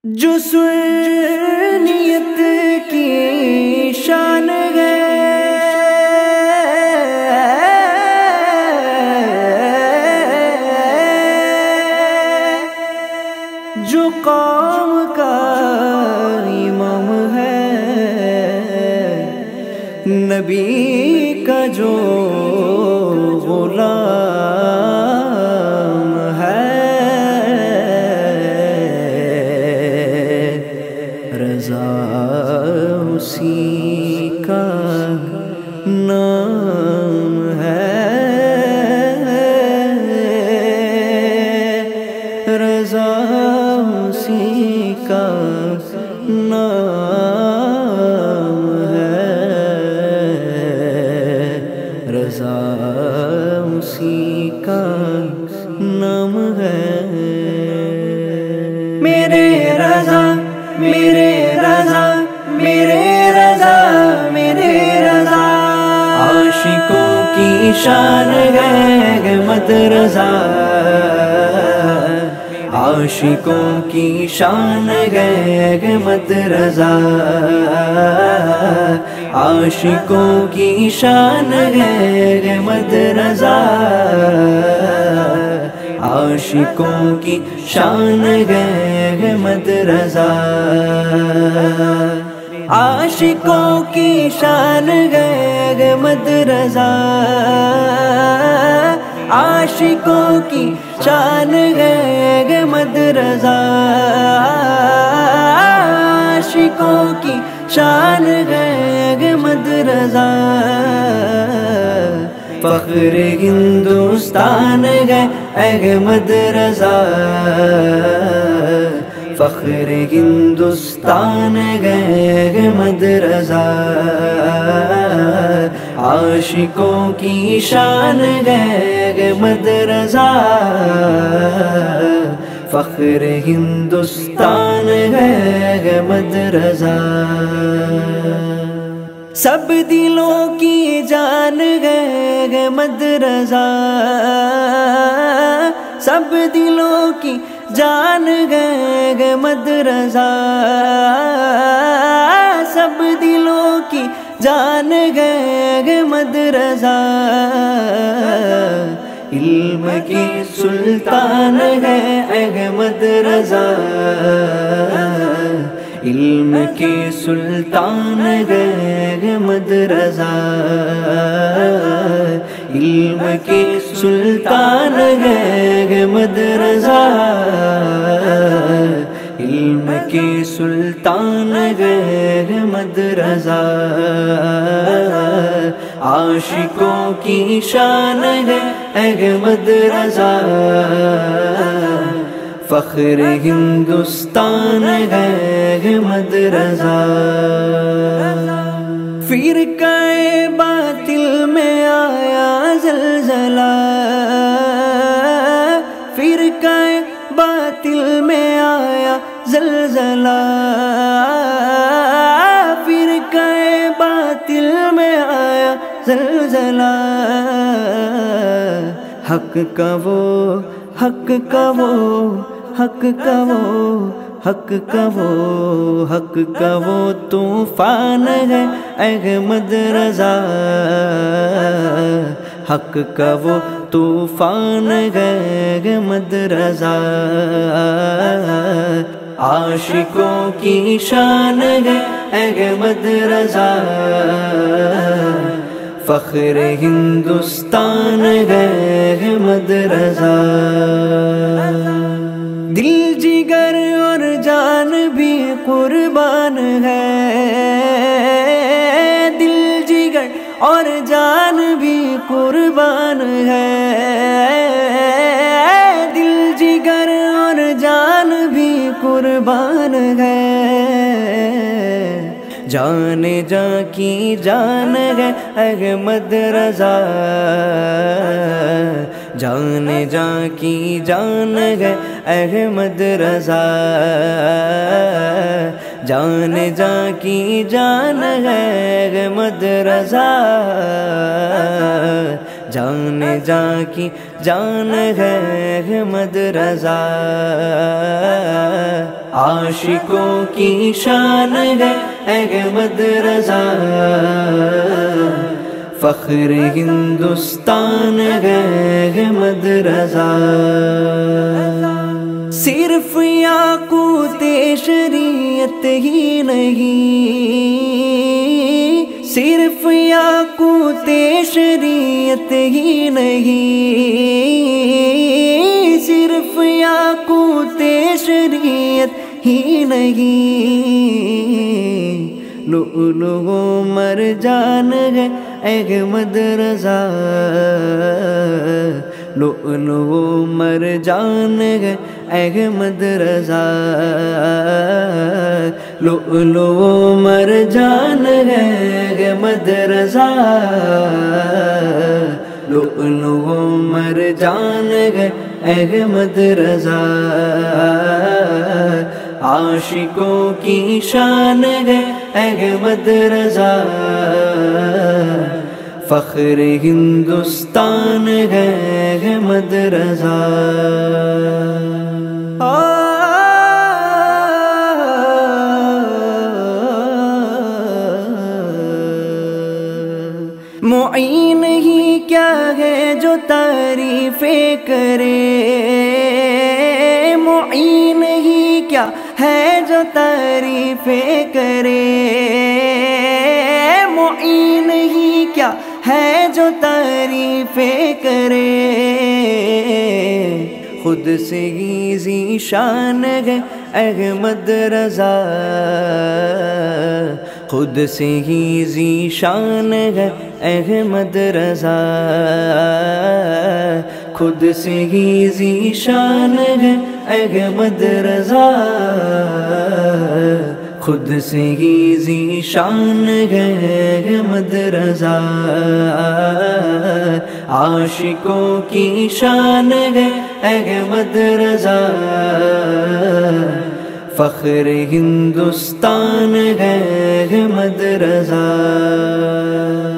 جو سنیت کی شان ہے، جو قوم کا امام ہے، نبی کا جو غلام ہے، رضا اسی کا نام ہے، رضا اسی کا نام ہے، رضا اسی کا نام ہے۔ میرے رضا میرے رضا میرے رضا میرے رضا، عاشقوں کی شان ہے احمد رضا، عاشقوں کی شان ہے احمد رضا، عاشقوں کی شان ہے احمد رضا، عاشقوں کی شان ہے احمد رضا، عاشقوں کی شان ہے احمد رضا، عاشقوں کی شان ہے احمد رضا، عاشقوں کی شان ہے احمد رضا، فخر ہندوستان ہے احمد رضا، فخر ہندوستان ہے احمد رضا، عاشقوں کی شان ہے احمد رضا، فخر ہندوستان ہے احمد رضا، سب دلوں کی جان ہے احمد رضا، سب دلوں کی جان ہے احمد رضا، سب دلوں کی جان ہے احمد رضا، علم کی سلطان ہے احمد رضا، علم کی سلطان ہے احمد رضا، علم کی سلطان ہے احمد رضا، علم کی سلطان ہے احمد رضا، عاشقوں کی شان ہے احمد رضا، فخر ہندوستان ہے احمد رضا، فرقہ باطل میں آیا زلزلہ، فرقہ باطل میں آیا زلزلہ، فرقہ باطل میں آیا زلزلہ، حق کا وہ حق کا وہ حق کا وہ حق کا وہ حق کا وہ طوفان ہے احمد رضا، حق کا وہ طوفان ہے احمد رضا، عاشقوں کی شان ہے احمد رضا، فخر ہندوستان ہے احمد رضا، دل جگر اور جان بھی قربان ہے، دل جگر اور جان بھی قربان ہے، دل جگر اور جان بھی قربان ہے، جان جا کی جان ہے احمد رضا، جان جا کی جان ہے احمد رضا، جان جا کی جان ہے احمد رضا، جان جا کی جان ہے احمد رضا، عاشقوں کی شان ہے احمد رضا، فخر ہندوستان ہے احمد رضا۔ صرف یاقوت شریعت ہی نہیں، صرف یاقوت شریعت ہی نہیں، صرف یاقوت شریعت ہی نہیں، لؤلؤ و مرجان ہے احمد رضا، لؤلؤ و مرجان ہے احمد رضا، لؤلؤ و مرجان ہے احمد رضا، لؤلؤ و مرجان ہے احمد رضا، عاشقوں کی شان ہے احمد رضا، فخر ہندوستان ہے احمد رضا۔ معین ہی کیا ہے جو تعریفیں کرے، معین ہی کیا ہے جو تعریفیں کرے، معین ہی کیا ہے جو تعریفیں کرے، خود سے ہی ذی شان ہے احمد رضا، خود سے ہی ذی شان ہے احمد رضا، خود سے ہی ذی شان ہے احمد رضا، خود سے ہی ذی شان ہے احمد رضا، عاشقوں کی شان ہے احمد رضا، فخر ہندوستان ہے احمد رضا۔